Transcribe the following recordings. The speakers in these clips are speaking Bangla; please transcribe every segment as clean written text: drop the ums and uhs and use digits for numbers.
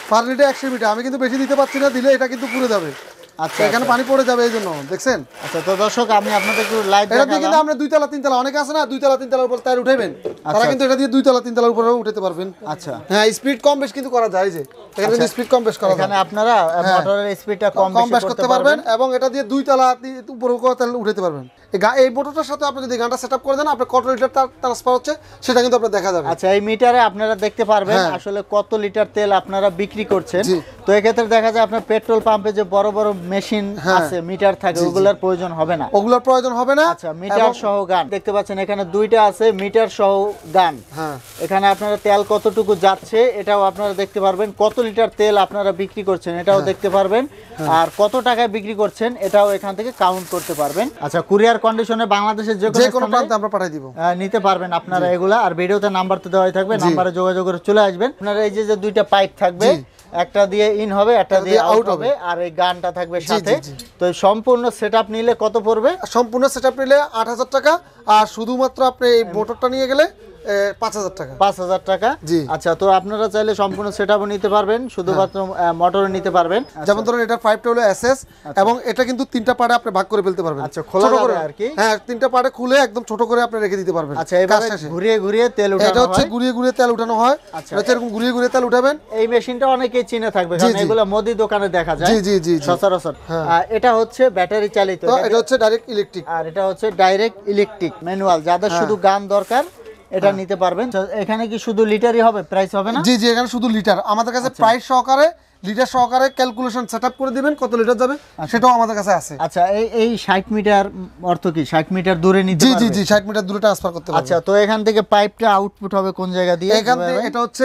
Per litre 100 metre. আমি কিন্তু বেশি দিতে পারছি না, দিলে এটা কিন্তু পুড়ে যাবে। আচ্ছা, এখানে পানি পড়ে যাবে এই জন্য, দেখছেন? আচ্ছা, তো দর্শক আমি আপনাদের একটু লাইভ এটা দিয়ে কিন্তু আমরা 2 তলা 3 তলা, অনেকে আছে না 2 তলা 3 তলার উপর টায়ার উঠাইবেন, তারা কিন্তু এটা দিয়ে 2 তলা 3 তলার উপরেও উঠাতে পারবেন। আচ্ছা, হ্যাঁ, স্পিড কম বেশ কিন্তু করা যায়। যে এখানে কিন্তু স্পিড কম বেশ করা যায়, এখানে আপনারা মোটরের স্পিডটা কম বেশ করতে পারবেন এবং এটা দিয়ে 2 তলা উপরেও উঠাতে পারবেন। এই মোটরটার সাথে আপনি যদি গানটা সেটআপ করে দেন, আপনার কত লিটার ট্রান্সফার হচ্ছে সেটা কিন্তু আপনারা দেখা যাবে। আচ্ছা, এই মিটারে আপনারা দেখতে পারবেন আসলে কত লিটার তেল আপনারা বিক্রি করছেন। তো এই ক্ষেত্রে দেখা যায় আপনার পেট্রোল পাম্পে যে বড় বড় মেশিন আছে, মিটার থাকে, ওগুলোর প্রয়োজন হবে না। ওগুলোর প্রয়োজন হবে না। আচ্ছা, মিটার সহ গান দেখতে পাচ্ছেন, এখানে দুইটা আছে মিটার সহ গান। এখানে আপনারা তেল কতটুকু যাচ্ছে এটাও আপনারা দেখতে পারবেন, কত লিটার তেল আপনারা বিক্রি করছেন এটাও দেখতে পারবেন, আর কত টাকায় বিক্রি করছেন এটাও এখান থেকে কাউন্ট করতে পারবেন। আচ্ছা, কুরিয়ার কন্ডিশনে বাংলাদেশের যে কোনো প্রান্তে আমরা পাঠিয়ে দিব, নিতে পারবেন আপনারা এগুলা। আর ভিডিওতে নাম্বার তো দেওয়াই থাকবে, নাম্বারে যোগাযোগ করে চলে আসবেন। আপনারা এই যে দুইটা পাইপ থাকবে, একটা দিয়ে ইন হবে, একটা দিয়ে আউট হবে, আর এই গানটা থাকবে সাথে। তো সম্পূর্ণ সেটআপ নিলে কত পড়বে? সম্পূর্ণ সেটআপ নিলে 8000 টাকা, আর শুধুমাত্র আপনি এই মোটরটা নিয়ে গেলে 5000 টাকা। 5000 টাকা। আচ্ছা, তো আপনারা চাইলে সম্পূর্ণ সেটআপও নিতে পারবেন, শুধুমাত্র মোটরও নিতে পারবেন। যেমন ধরুন এটা পাইপটা হলো এসএস, এবং এটা কিন্তু 3টা পার্টে আপনি ভাগ করে ফেলতে পারবেন। আচ্ছা, খোলা যাবে আর কি। হ্যাঁ, 3টা পার্টে খুলে একদম ছোট করে আপনি রেখে দিতে পারবেন। আচ্ছা, এবারে ঘুরিয়ে ঘুরিয়ে তেল উঠানো হয়। এটা হচ্ছে ঘুরিয়ে ঘুরিয়ে তেল উঠানো হয়। আচ্ছা, এটা এরকম ঘুরিয়ে ঘুরিয়ে তেল উঠাবেন। এই মেশিনটা অনেকেই চিনে থাকবে, কারণ এগুলো মুদি দোকানে দেখা যায়। জি জি জি সচরাচর। এটা হচ্ছে ব্যাটারি চালিত, এটা হচ্ছে ডাইরেক্ট ইলেকট্রিক, আর এটা হচ্ছে ডাইরেক্ট ইলেকট্রিক ম্যানুয়াল। যাদের শুধু গান দরকার এটা নিতে পারবেন। এখানে কি শুধু লিটারই হবে, প্রাইস হবে না? জি জি, এখানে শুধু লিটার। আমাদের কাছে প্রাইস সহকারে লিটার সহকারে ক্যালকুলেশন সেটআপ করে দিবেন, কত লিটার যাবে সেটাও আমাদের কাছে আছে। আচ্ছা, এই 60 মিটার অর্থ কি 60 মিটার দূরে নিতে পারবে? জি জি জি, 60 মিটার দূরে ট্রান্সফার করতে পারবে। আচ্ছা, তো এখান থেকে পাইপটা আউটপুট হবে কোন জায়গা দিয়ে? এখান থেকে এটা হচ্ছে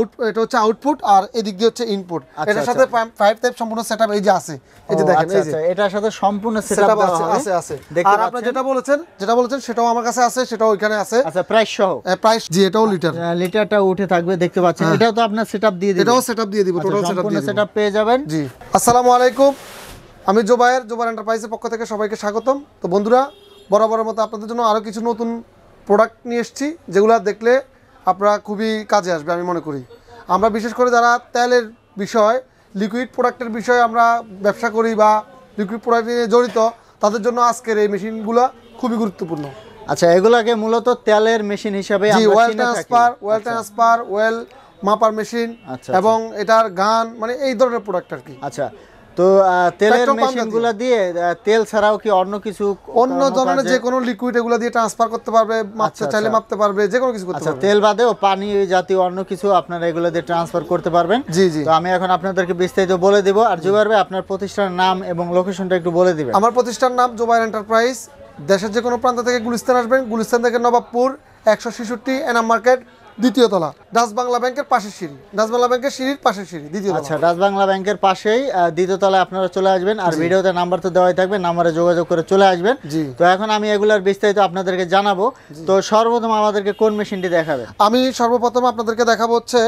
আউটপুট, আর এদিক দিয়ে হচ্ছে ইনপুট। এটার সাথে পাইপ টাইপ সম্পূর্ণ সেটআপ এই যে আছে, এই যে দেখেন, এই যে এটার সাথে সম্পূর্ণ সেটআপ আছে আছে। আর আপনি যেটা বলেছেন সেটাও আমার কাছে আছে, সেটাও ওখানে আছে। আচ্ছা, প্রাইস সহ? প্রাইস জি, এটাও লিটার, লিটারটা উঠে থাকবে দেখতে পাচ্ছেন। এটাও তো আপনার সেটআপ দিয়ে দিবেন? এটাও সেটআপ দিয়ে দিব, টোটাল সেটআপ পেয়ে যাবেন। জি, আসসালামু আলাইকুম, আমি জোবায়ের এন্টারপ্রাইজের পক্ষ থেকে সবাইকে স্বাগতম। তো বন্ধুরা, বরাবরের মতো আপনাদের জন্য আরও কিছু নতুন প্রোডাক্ট নিয়ে এসেছি, যেগুলো দেখলে আপনারা খুবই কাজে আসবে আমি মনে করি। আমরা বিশেষ করে যারা তেলের বিষয়, লিকুইড প্রোডাক্টের বিষয়ে আমরা ব্যবসা করি বা লিকুইড প্রোডাক্ট নিয়ে জড়িত, তাদের জন্য আজকের এই মেশিনগুলো খুবই গুরুত্বপূর্ণ। আচ্ছা, এগুলাকে মূলত তেলের মেশিন হিসেবে আমরা ওয়েল ট্রান্সফার, ওয়েল মাপার মেশিন, এবং এটার গান, মানে এই ধরনের প্রোডাক্ট আর কি। আচ্ছা, তো তেলের মেশিনগুলো দিয়ে তেল ছাড়াও কি অন্য কিছু, অন্য ধরনের যে কোনো লিকুইড এগুলো দিয়ে ট্রান্সফার করতে পারবে, মাপতে চাইলে মাপতে পারবে, যে কোনো কিছু করতে পারবে। তেল বাদেও পানি জাতীয় অন্য কিছু আপনারা এগুলো দিয়ে ট্রান্সফার করতে পারবেন। জি জি, তো আমি এখন আপনাদেরকে বিস্তারিত বলে দেব। আর জুবায়ের ভাই, আপনার প্রতিষ্ঠানের নাম এবং লোকেশনটা একটু বলে দিবেন। আমার প্রতিষ্ঠানের নাম জোবায়ের এন্টারপ্রাইজ। দেশের যে কোনো প্রান্ত থেকে গুলিস্তান আসবেন, গুলিস্তান থেকে নবাবপুর 166 এনাম মার্কেট, দ্বিতীয় তলা, ডাচ বাংলা ব্যাংকের পাশের সিঁড়ি, ডাচ বাংলা ব্যাংকের সিঁড়ির পাশের সিঁড়ি, দ্বিতীয় তলা। আচ্ছা, ডাচ বাংলা ব্যাংকের পাশেই দ্বিতীয় তলায় আপনারা চলে আসবেন। আর ভিডিওতে নাম্বার তো দেওয়াই থাকবে, নাম্বারে যোগাযোগ করে চলে আসবেন। তো এখন আমি এগুলার বিস্তারিত আপনাদেরকে জানাবো। তো সর্বপ্রথম আমাদেরকে কোন মেশিনটি দেখাবে? আমি সর্বপ্রথম আপনাদেরকে দেখাবো হচ্ছে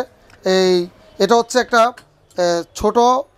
এটা হচ্ছে একটা ছোট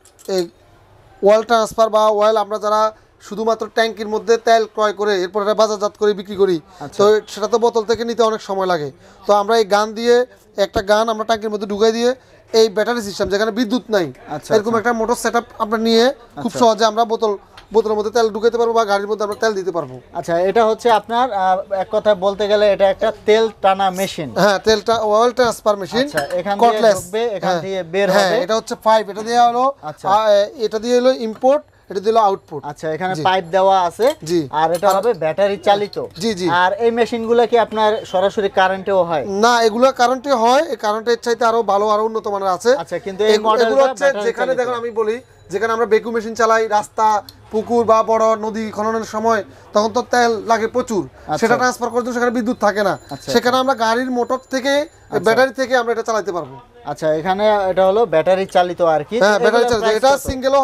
ওয়েল ট্রান্সফার বা ওয়েল, আমরা যারা শুধুমাত্র ট্যাঙ্কির মধ্যে তেল ক্রয় করে এরপর এটা বাজারজাত করে বিক্রি করি, তো সেটা তো বোতল থেকে নিতে অনেক সময় লাগে। তো আমরা এই গান দিয়ে, একটা গান আমরা ট্যাঙ্কির মধ্যে ঢুকাই দিয়ে, এই ব্যাটারি সিস্টেম যেখানে বিদ্যুৎ নাই, এরকম একটা মোটর সেটআপ আমরা নিয়ে খুব সহজে আমরা বোতলের মধ্যে তেল ঢুকাতে পারবো বা গাড়ির মধ্যে আমরা তেল দিতে পারবো। আচ্ছা, এটা হচ্ছে আপনার এক কথা বলতে গেলে এটা একটা তেল টানা মেশিন। হ্যাঁ, তেলটা ওয়েল ট্রান্সফার মেশিন। এখান থেকে ঢুকবে, এখান থেকে বের হবে। এটা হচ্ছে পাইপ, এটা দিয়ে হলো, এটা দিয়ে হলো ইম্পোর্ট, এটা দিল আউটপুট। আচ্ছা, এখানে পাইপ দেওয়া আছে। জি, আর এটা হবে ব্যাটারি চালিত। জি জি। আর এই মেশিনগুলো কি আপনার সরাসরি কারেন্টেও হয়? না, এগুলো কারেন্টে হয়, এই কারেন্টের চাইতে আরো ভালো, আরো উন্নত মানের আছে। আচ্ছা, কিন্তু এই মডেলটা হচ্ছে যেখানে দেখুন, আমি বলি যেখানে আমরা বেকু মেশিন চালাই, রাস্তা, পুকুর বা বড় নদী খননের সময়, তখন তো তেল লাগে প্রচুর, সেটা ট্রান্সফার করার জন্য সেখানে বিদ্যুৎ থাকে না, সেখানে আমরা গাড়ির মোটর থেকে, ব্যাটারি থেকে আমরা এটা চালাতে পারবো। আচ্ছা, এখানে এটা হলো ব্যাটারি চালিত আর কি। হ্যাঁ, ব্যাটারি চালিত। এটা সিঙ্গেলও হয়,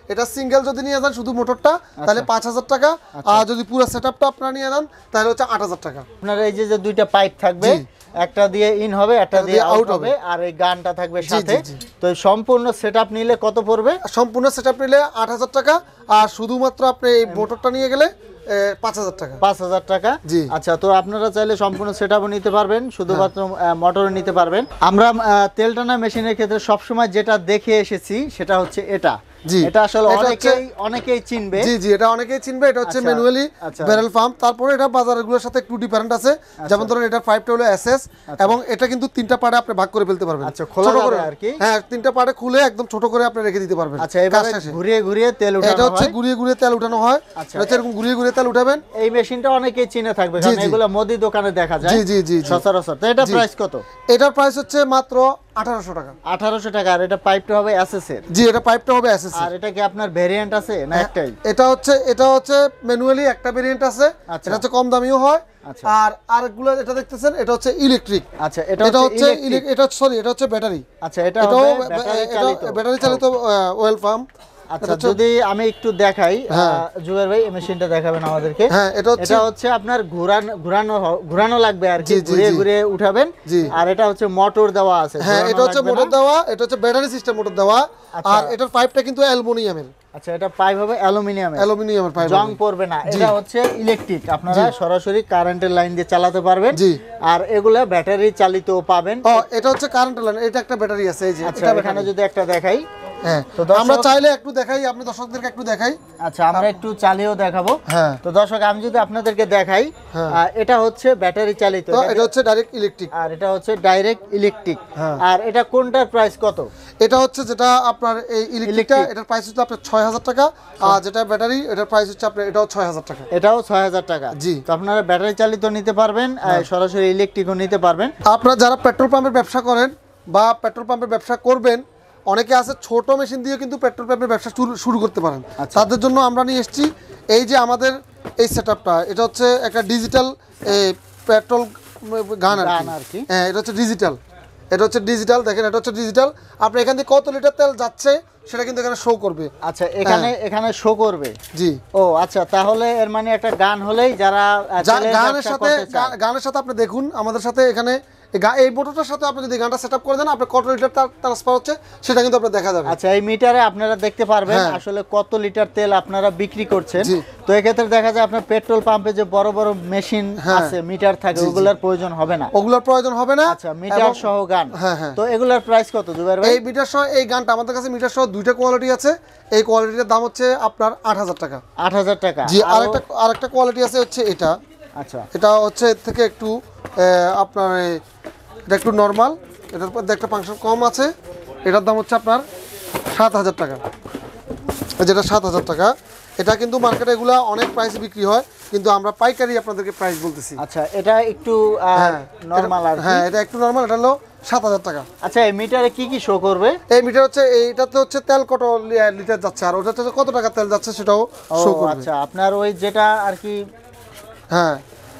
এটা সিঙ্গেল যদি নিয়ে যান শুধু মোটরটা তাহলে 5000 টাকা, আর যদি পুরো সেটআপটা আপনারা নিয়ে যান তাহলে হচ্ছে 8000 টাকা। আপনার এই যে দুইটা পাইপ থাকবে, একটা দিয়ে ইন হবে, একটা দিয়ে আউট হবে, আর এই গানটা থাকবে সাথে। তো সম্পূর্ণ সেটআপ নিলে কত পড়বে? সম্পূর্ণ সেটআপ নিলে 8000 টাকা, আর শুধুমাত্র আপনি এই মোটরটা নিয়ে গেলে 5000 টাকা। 5000 টাকা। আচ্ছা, তো আপনারা চাইলে সম্পূর্ণ সেটআপও নিতে পারবেন, শুধুমাত্র মোটরও নিতে পারবেন। আমরা তেল টানা মেশিনের ক্ষেত্রে সবসময় যেটা দেখে এসেছি সেটা হচ্ছে এটা। এটা আসলে অনেকেই চিনবে। জি জি, এটা অনেকেই চিনবে। এটা হচ্ছে ম্যানুয়ালি ব্যারেল পাম্প। তারপরে এটা বাজারগুলোর সাথে একটু ডিফারেন্ট আছে। যেমন ধরুন এটা পাইপটা হলো এসএস, এবং এটা কিন্তু তিনটা পার্টে আপনি ভাগ করে ফেলতে পারবেন। আচ্ছা, খোলা যাবে আর কি। হ্যাঁ, তিনটা পার্টে খুলে একদম ছোট করে আপনি রেখে দিতে পারবেন। আচ্ছা, এবারে ঘুরিয়ে ঘুরিয়ে তেল উঠানো হয়। এটা হচ্ছে ঘুরিয়ে ঘুরিয়ে তেল উঠানো হয়। এটা এরকম ঘুরিয়ে ঘুরিয়ে তেল উঠাবেন। এই মেশিনটা অনেকেই চিনে থাকবে, কারণ এগুলো মুদি দোকানে দেখা যায়। জি জি জি সচরাচর। তো এটা প্রাইস কত? এটার প্রাইস হচ্ছে মাত্র 1800 টাকা। 1800 টাকা। আর এটা পাইপটা হবে এসএস এর? জি, এটা পাইপটা হবে এসএস এর। আর এটা কি আপনার ভেরিয়েন্ট আছে না একটাই? এটা হচ্ছে ম্যানুয়ালি একটা ভেরিয়েন্ট আছে। এটা হচ্ছে কম দামিও হয়। আর আরেকগুলো এটা দেখতেছেন এটা হচ্ছে ইলেকট্রিক। আচ্ছা, এটা হচ্ছে এটা হচ্ছে ব্যাটারি। আচ্ছা, এটা হবে ব্যাটারি চালিত ওয়েল পাম্প। আচ্ছা, যদি আমি একটু দেখাই, জুবের ভাই এই মেশিনটা দেখাবেন আমাদেরকে। হ্যাঁ, এটা হচ্ছে আপনার ঘোরানো লাগবে আর কি, ঘুরিয়ে ঘুরিয়ে উঠাবেন। আর এটা হচ্ছে মোটর দেওয়া আছে। হ্যাঁ, এটা হচ্ছে মোটর দেওয়া, এটা হচ্ছে ব্যাটারি সিস্টেম মোটর দেওয়া। আর এটার পাইপটা কিন্তু অ্যালুমিনিয়ামের। আচ্ছা, এটা পাইপ হবে অ্যালুমিনিয়ামের পাইপ, জং পড়বে না। এটা হচ্ছে ইলেকট্রিক, আপনারা সরাসরি কারেন্টের লাইন দিয়ে চালাতে পারবেন। আর এগুলা ব্যাটারি চালিতও পাবেন। এটা হচ্ছে কারেন্টের লাইন, এটা একটা ব্যাটারি আছে এই যে। আচ্ছা, এখানে যদি একটা দেখাই। হ্যাঁ, তো আমরা চাইলে একটু দেখাই, আপনি দর্শকদেরকে একটু দেখাই। আচ্ছা, আমরা একটু চালিয়েও দেখাবো। হ্যাঁ, তো দর্শক আমি যদি আপনাদেরকে দেখাই, এটা হচ্ছে ব্যাটারি চালিত, এটা হচ্ছে ডাইরেক্ট ইলেকট্রিক, আর এটা হচ্ছে ডাইরেক্ট ইলেকট্রিক। আর এটা কোনটার প্রাইস কত? এটা হচ্ছে যেটা আপনার এই ইলেকট্রিকটা, এটার প্রাইস হচ্ছে আপনার 6000 টাকা। আর যেটা ব্যাটারি, এটার প্রাইস হচ্ছে আপনার এটাও 6000 টাকা। এটাও 6000 টাকা। জি, তো আপনারা ব্যাটারি চালিত নিতে পারবেন, সরাসরি ইলেকট্রিকও নিতে পারবেন। আপনারা যারা পেট্রোল পাম্পের ব্যবসা করেন বা পেট্রোল পাম্পের ব্যবসা করবেন, অনেকে আছে ছোট মেশিন দিয়ে কিন্তু পেট্রোল পাম্পের ব্যবসা শুরু করতে পারেন। তাদের জন্য আমরা নিয়ে এসেছি এই যে আমাদের এই সেটআপটা। এটা হচ্ছে একটা ডিজিটাল পেট্রোল গান আর কি। হ্যাঁ, এটা হচ্ছে ডিজিটাল। দেখেন, এটা হচ্ছে ডিজিটাল। আপনি এখান থেকে কত লিটার তেল যাচ্ছে সেটা কিন্তু এখানে শো করবে। আচ্ছা, এখানে শো করবে। জি। ও আচ্ছা, তাহলে এর মানে একটা গান হলেই যারা গানের সাথে আপনি দেখুন আমাদের সাথে এখানে এই মোটরটার সাথে আপনি যদি গানটা সেটআপ করে দেন, আপনি কত লিটার ট্রান্সফার হচ্ছে সেটা কিন্তু আপনার দেখা যাবে। আচ্ছা, এই মিটারে আপনারা দেখতে পারবেন আসলে কত লিটার তেল আপনারা বিক্রি করছেন। তো এক্ষেত্রে দেখা যায় আপনার পেট্রোল পাম্পে যে বড় বড় মেশিন আছে, মিটার থাকে, ওগুলোর প্রয়োজন হবে না। আচ্ছা, মিটার সহ গান। তো এগুলোর প্রাইস কত জুবাইর ভাই? এই মিটার সহ এই গানটা আমাদের কাছে মিটার সহ দুইটা কোয়ালিটি আছে। এই কোয়ালিটির দাম হচ্ছে আপনার 8000 টাকা। 8000 টাকা। জি, আরেকটা কোয়ালিটি আছে হচ্ছে এটা। আচ্ছা, এটা হচ্ছে এর থেকে একটু আপনার এটা একটু নরমাল, এটার মধ্যে একটা ফাংশন কম আছে। এটার দাম হচ্ছে আপনার 7000 টাকা। যেটা 7000 টাকা, এটা কিন্তু মার্কেটে এগুলা অনেক প্রাইসে বিক্রি হয়, কিন্তু আমরা পাইকারি আপনাদেরকে প্রাইস বলতেছি। আচ্ছা, এটা একটু নরমাল আর কি। হ্যাঁ, এটা একটু নরমাল, এটা হলো 7000 টাকা। আচ্ছা, এই মিটারে কি কি শো করবে? এই মিটার হচ্ছে এইটাতে হচ্ছে তেল কত লিটার যাচ্ছে, আর ওটাতে কত টাকা তেল যাচ্ছে সেটাও শো করবে। আচ্ছা, আপনার ওই যেটা আর কি। হ্যাঁ,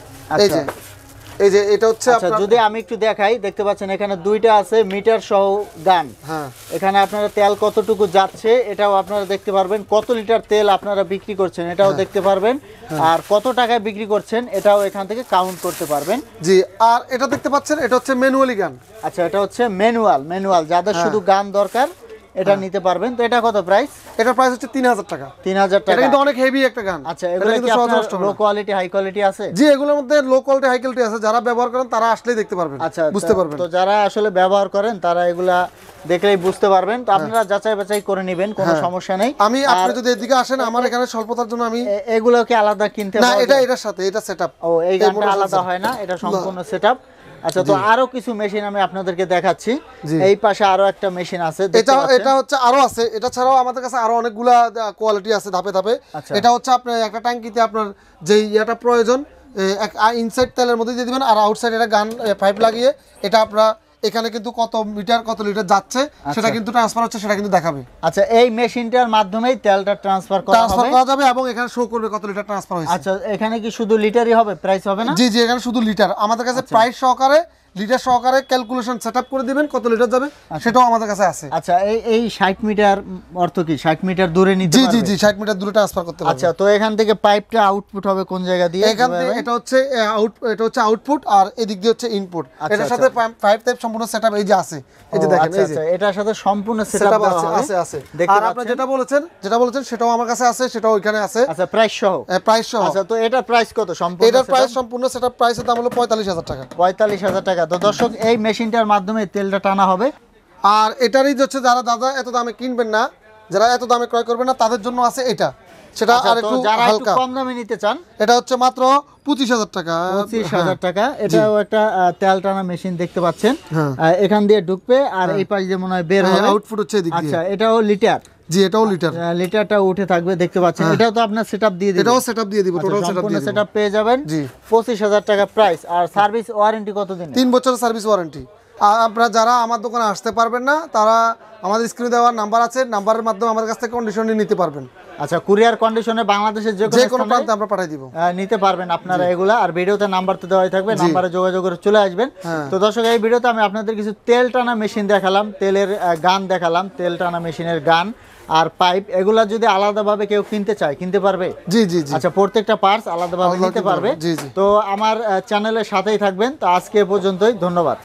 এই যে এটা হচ্ছে আপনারা যদি আমি একটু দেখাই, দেখতে পাচ্ছেন এখানে দুইটা আছে মিটার সহ গান। হ্যাঁ, এখানে আপনারা তেল কতটুকু যাচ্ছে এটাও আপনারা দেখতে পারবেন, কত লিটার তেল আপনারা বিক্রি করছেন এটাও দেখতে পারবেন, আর কত টাকায় বিক্রি করছেন এটাও এখান থেকে কাউন্ট করতে পারবেন। জি, আর এটা দেখতে পাচ্ছেন এটা হচ্ছে ম্যানুয়ালি গান। আচ্ছা, এটা হচ্ছে ম্যানুয়াল যাদের শুধু গান দরকার এটা নিতে পারবেন। তো এটা কত প্রাইস? এটার প্রাইস হচ্ছে 3000 টাকা। 3000 টাকা। এটা কিন্তু অনেক হেভি একটা গান। আচ্ছা, এগুলো কি আপনার লো কোয়ালিটি হাই কোয়ালিটি আছে? জি, এগুলোর মধ্যে লো কোয়ালিটি হাই কোয়ালিটি আছে। যারা ব্যবহার করেন তারা আসলেই দেখতে পারবেন, বুঝতে পারবেন। তো যারা আসলে ব্যবহার করেন তারা এগুলা দেখলেই বুঝতে পারবেন। তো আপনারা যাচাই বাছাই করে নেবেন, কোনো সমস্যা নেই। আপনি যদি এদিকে আসেন, আমার এখানে স্বল্পতার জন্য আমি এগুলো কি আলাদা কিনতে না, এটার সাথে এটা সেটআপ। ও, এই গানটা আলাদা হয় না, এটা সম্পূর্ণ সেটআপ। আচ্ছা, তো আরো কিছু মেশিন আমি আপনাদেরকে দেখাচ্ছি। এই পাশে আরো একটা মেশিন আছে, এটা হচ্ছে আরো আছে। এটা ছাড়াও আমাদের কাছে আরো অনেকগুলা কোয়ালিটি আছে ধাপে ধাপে। এটা হচ্ছে আপনার একটা ট্যাঙ্কিতে আপনার যে ইয়াটা প্রয়োজন, ইনসাইড তেলের মধ্যে দিয়ে দিবেন, আর আউটসাইড এটা গান পাইপ লাগিয়ে এটা আপনারা এখানে কিন্তু কত মিটার কত লিটার যাচ্ছে সেটা কিন্তু ট্রান্সফার হচ্ছে, সেটা কিন্তু দেখাবে। আচ্ছা, এই মেশিনটার মাধ্যমেই তেলটা ট্রান্সফার করা যাবে এবং এখানে শো করবে কত লিটার ট্রান্সফার হয়েছে। আচ্ছা, এখানে কি শুধু লিটারই হবে, প্রাইস হবে না? জি জি, এখানে শুধু লিটার। আমাদের কাছে প্রাইস সহকারে লিটার সহকারে ক্যালকুলেশন সেটআপ করে দিবেন কত লিটার যাবে সেটাও আমাদের কাছে আছে। আচ্ছা এই 60 মিটার অর্থ কি 60 মিটার দূরে নিতে জি পারবে? জি জি 60 মিটার দূরে ট্রান্সফার করতে পারবেন। আচ্ছা, তো এখান থেকে পাইপটা আউটপুট হবে কোন জায়গা দিয়ে? এখান থেকে এটা হচ্ছে আউটপুট আর এদিক দিয়ে হচ্ছে ইনপুট। এটার সাথে পাইপ টাইপ সম্পূর্ণ সেটআপ এই যে আছে, এই যে দেখেন, এই যে এটার সাথে সম্পূর্ণ সেটআপ সেটআপ দেওয়া আছে হবে। আছে আছে। দেখতে আর আপনি যেটা বলেছেন সেটাও আমার কাছে আছে, সেটাও ওইখানে আছে, আচ্ছা প্রাইস সহ। প্রাইস সহ। আচ্ছা, তো এটা প্রাইস কত সম্পূর্ণ? এটার প্রাইস সম্পূর্ণ সেটআপ প্রাইসের দাম হলো 45,000 টাকা। 45,000 টাকা। তো দর্শক, এই মেশিনটার মাধ্যমে তেলটা টানা হবে। আর এটারই হচ্ছে যারা দাদা এত দামে কিনবেন না, যারা এত দামে ক্রয় করবেন না, তাদের জন্য আছে এটা, সেটা আচ্ছা, আর তো একটু যারা একটু হালকা। কম দামে নিতে চান, এটা হচ্ছে মাত্র 25,000 টাকা। 25,000 টাকা। এটাও একটা তেল টানা মেশিন দেখতে পাচ্ছেন। হ্যাঁ। এখান দিয়ে ঢুকবে আর এই পাশ দিয়ে মনে হয় বের হবে। আউটপুট হচ্ছে এদিক দিয়ে। আচ্ছা, এটাও লিটার? জি, এটাও লিটার। লিটারটা উঠে থাকবে দেখতে পাচ্ছেন। এটাও তো আপনার সেটআপ দিয়ে দিবেন? এটাও সেটআপ দিয়ে দিব, টোটাল সেটআপ সম্পূর্ণ দিয়ে দিব। সেটআপ পেয়ে যাবেন। জি। 25,000 টাকা প্রাইস। আর সার্ভিস ওয়ারেন্টি কতদিন? 3 বছরের সার্ভিস ওয়ারেন্টি। আর আপনারা যারা আমার দোকানে আসতে পারবেন না, তারা আমাদের স্ক্রিনে দেওয়ার নাম্বার আছে, নাম্বারের মাধ্যমে আমাদের কাছ থেকে কন্ডিশন নিতে পারবেন। আচ্ছা, কুরিয়ার কন্ডিশনে বাংলাদেশের যে যে কোনো কোনো প্রান্তে আমরা পাঠিয়ে দিব। নিতে পারবেন আপনারা এগুলা। আর ভিডিওতে নাম্বার তো দেওয়াই থাকবে, নাম্বারে যোগাযোগ করে চলে আসবেন। তো দর্শক, এই ভিডিওতে আমি আপনাদের কিছু তেল টানা মেশিন দেখালাম, তেলের গান দেখালাম, তেল টানা মেশিনের গান আর পাইপ। এগুলা যদি আলাদাভাবে কেউ কিনতে চায়, কিনতে পারবে? জি জি জি। আচ্ছা, প্রত্যেকটা পার্টস আলাদাভাবে নিতে পারবে। জি জি। তো আমার চ্যানেলের সাথেই থাকবেন। তো আজকে এ পর্যন্তই, ধন্যবাদ।